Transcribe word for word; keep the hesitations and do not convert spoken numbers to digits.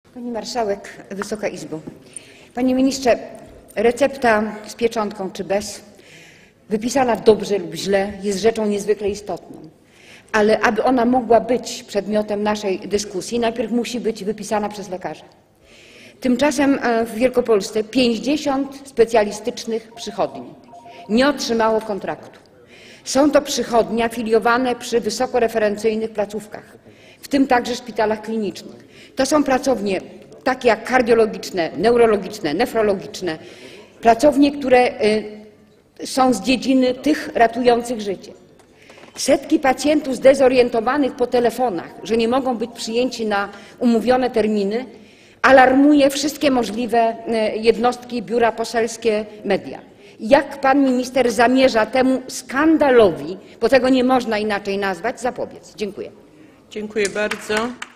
Pani Marszałek, Wysoka Izbo. Panie Ministrze, recepta z pieczątką czy bez, wypisana dobrze lub źle, jest rzeczą niezwykle istotną. Ale aby ona mogła być przedmiotem naszej dyskusji, najpierw musi być wypisana przez lekarzy. Tymczasem w Wielkopolsce pięćdziesiąt specjalistycznych przychodni nie otrzymało kontraktu. Są to przychodnie afiliowane przy wysokoreferencyjnych placówkach, w tym także szpitalach klinicznych. To są pracownie takie jak kardiologiczne, neurologiczne, nefrologiczne, pracownie, które są z dziedziny tych ratujących życie. Setki pacjentów zdezorientowanych po telefonach, że nie mogą być przyjęci na umówione terminy, alarmuje wszystkie możliwe jednostki, biura poselskie, media. Jak pan minister zamierza temu skandalowi, bo tego nie można inaczej nazwać, zapobiec? Dziękuję. Dziękuję bardzo.